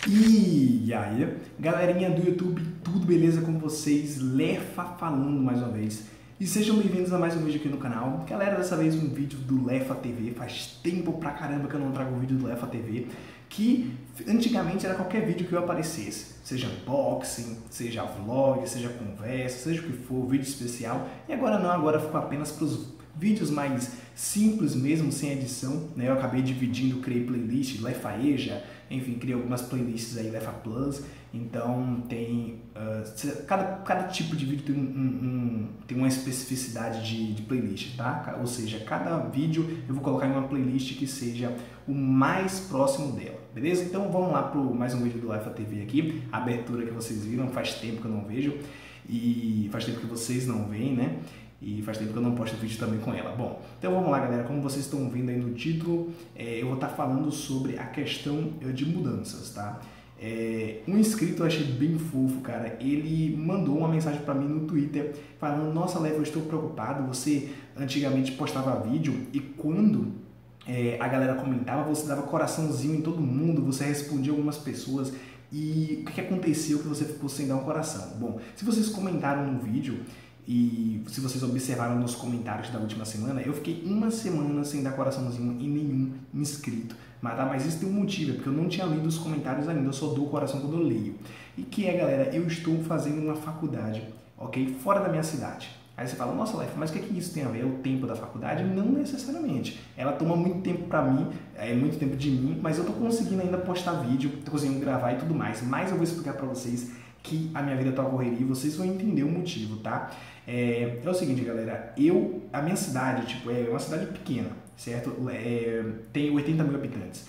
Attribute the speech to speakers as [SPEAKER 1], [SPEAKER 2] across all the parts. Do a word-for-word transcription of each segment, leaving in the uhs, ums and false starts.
[SPEAKER 1] E aí, galerinha do YouTube, tudo beleza com vocês? Lefa falando mais uma vez. E sejam bem-vindos a mais um vídeo aqui no canal. Galera, dessa vez um vídeo do Lefa T V. Faz tempo pra caramba que eu não trago um vídeo do Lefa T V, que antigamente era qualquer vídeo que eu aparecesse. Seja unboxing, seja vlog, seja conversa, seja o que for, vídeo especial. E agora não, agora ficou apenas para os vídeos mais simples mesmo, sem edição, né? Eu acabei dividindo, criei playlist, Lefaeja, enfim, criei algumas playlists aí, Lefa Plus, então tem, uh, cada, cada tipo de vídeo tem, um, um, tem uma especificidade de, de playlist, tá? Ou seja, cada vídeo eu vou colocar em uma playlist que seja o mais próximo dela, beleza? Então vamos lá para mais um vídeo do Lefa T V aqui, a abertura que vocês viram, faz tempo que eu não vejo, e faz tempo que vocês não veem, né? E faz tempo que eu não posto vídeo também com ela. Bom, então vamos lá, galera. Como vocês estão vendo aí no título, é, eu vou estar falando sobre a questão de mudanças, tá? É, um inscrito, eu achei bem fofo, cara. Ele mandou uma mensagem para mim no Twitter falando: nossa, Lefa, eu estou preocupado. Você antigamente postava vídeo e quando é, a galera comentava, você dava coraçãozinho em todo mundo, você respondia algumas pessoas. E o que aconteceu que você ficou sem dar um coração? Bom, se vocês comentaram no vídeo, e se vocês observaram nos comentários da última semana, eu fiquei uma semana sem dar coraçãozinho em nenhum inscrito. Mas, tá, mas isso tem um motivo, é porque eu não tinha lido os comentários ainda, eu só dou o coração quando eu leio. E que é, galera, eu estou fazendo uma faculdade, ok? Fora da minha cidade. Aí você fala: nossa, Lefa, mas o que, é que isso tem a ver? É o tempo da faculdade? Não necessariamente. Ela toma muito tempo pra mim, é muito tempo de mim, mas eu tô conseguindo ainda postar vídeo, tô conseguindo gravar e tudo mais. Mas eu vou explicar pra vocês que a minha vida tá correria e vocês vão entender o motivo, tá? É, é o seguinte, galera, eu, a minha cidade, tipo, é uma cidade pequena, certo? É, tem oitenta mil habitantes.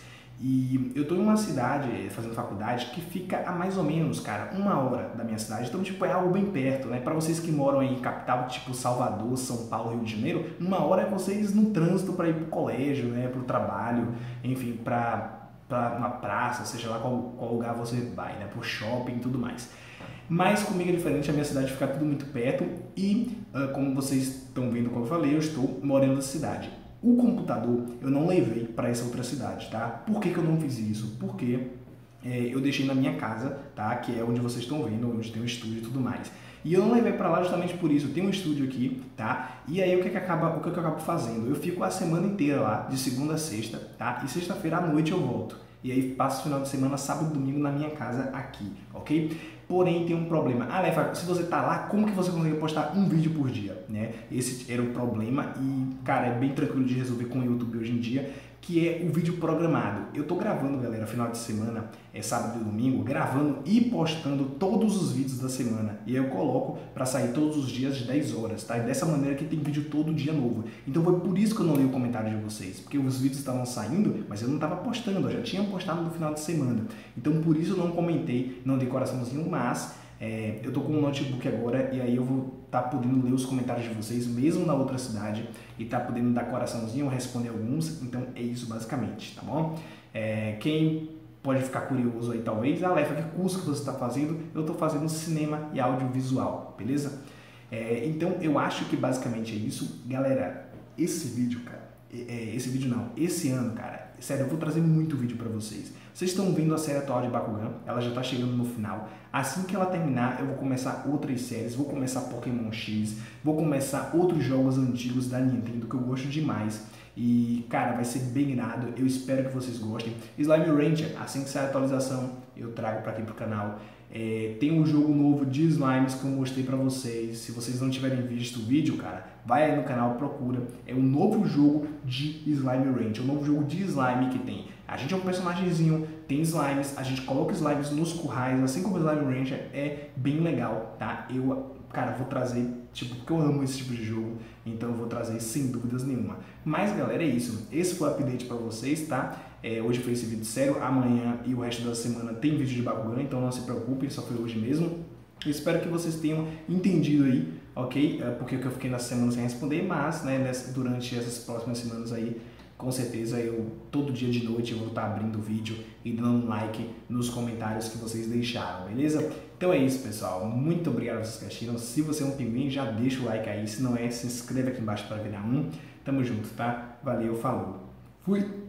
[SPEAKER 1] E eu tô em uma cidade, fazendo faculdade, que fica a mais ou menos, cara, uma hora da minha cidade. Então, tipo, é algo bem perto, né? Pra vocês que moram aí em capital, tipo Salvador, São Paulo, Rio de Janeiro, uma hora é vocês no trânsito pra ir pro colégio, né? Pro trabalho, enfim, pra, pra uma praça, seja lá qual, qual lugar você vai, né? Pro shopping e tudo mais. Mas comigo é diferente, a minha cidade fica tudo muito perto e, uh, como vocês estão vendo, como eu falei, eu estou morando na cidade. O computador eu não levei para essa outra cidade, tá? Por que que eu não fiz isso? Porque é, eu deixei na minha casa, tá? Que é onde vocês estão vendo, onde tem um estúdio e tudo mais. E eu não levei para lá justamente por isso. Eu tenho um estúdio aqui, tá? E aí o que que acaba, o que que eu acabo fazendo? Eu fico a semana inteira lá, de segunda a sexta, tá? E sexta-feira à noite eu volto. E aí passo o final de semana, sábado e domingo na minha casa aqui, ok? Porém, tem um problema. Ah, Lefa, se você tá lá, como que você consegue postar um vídeo por dia, né? Esse era o problema e, cara, é bem tranquilo de resolver com o YouTube hoje em dia, que é o vídeo programado. Eu tô gravando, galera, final de semana, é sábado e domingo, gravando e postando todos os vídeos da semana. E aí eu coloco para sair todos os dias de dez horas, tá? E dessa maneira que tem vídeo todo dia novo. Então foi por isso que eu não li o comentário de vocês, porque os vídeos estavam saindo, mas eu não tava postando, eu já tinha postado no final de semana. Então por isso eu não comentei, não dei coraçãozinho, mas é, eu tô com um notebook agora e aí eu vou estar tá podendo ler os comentários de vocês, mesmo na outra cidade, e tá podendo dar coraçãozinho, responder alguns. Então é isso basicamente, tá bom? É, quem pode ficar curioso aí talvez: ah, Lefa, que curso que você está fazendo? Eu estou fazendo cinema e audiovisual, beleza? É, então eu acho que basicamente é isso. Galera, esse vídeo, cara, é, esse vídeo não, esse ano, cara, sério, eu vou trazer muito vídeo pra vocês. Vocês estão vendo a série atual de Bakugan, ela já tá chegando no final. Assim que ela terminar, eu vou começar outras séries, vou começar Pokémon X, vou começar outros jogos antigos da Nintendo que eu gosto demais. E, cara, vai ser bem irado, eu espero que vocês gostem. Slime Rancher, assim que sair a atualização, eu trago pra aqui pro canal. É, tem um jogo novo de Slimes que eu mostrei pra vocês. Se vocês não tiverem visto o vídeo, cara, vai aí no canal, procura. É um novo jogo de Slime Rancher, um novo jogo de slime que tem. A gente é um personagemzinho, tem slimes, a gente coloca slimes nos currais, assim como o Slime Rancher, é bem legal, tá? Eu, cara, vou trazer, tipo, porque eu amo esse tipo de jogo, então eu vou trazer sem dúvidas nenhuma. Mas, galera, é isso. Esse foi o update pra vocês, tá? É, hoje foi esse vídeo sério, amanhã e o resto da semana tem vídeo de Bakugan, então não se preocupem, só foi hoje mesmo. Eu espero que vocês tenham entendido aí, ok? É, porque eu fiquei na semana sem responder, mas, né, nessa, durante essas próximas semanas aí, com certeza eu, todo dia de noite, eu vou estar abrindo o vídeo e dando um like nos comentários que vocês deixaram, beleza? Então é isso, pessoal. Muito obrigado a vocês que assistiram. Se você é um pinguim, já deixa o like aí. Se não é, se inscreve aqui embaixo para virar um. Tamo junto, tá? Valeu, falou. Fui!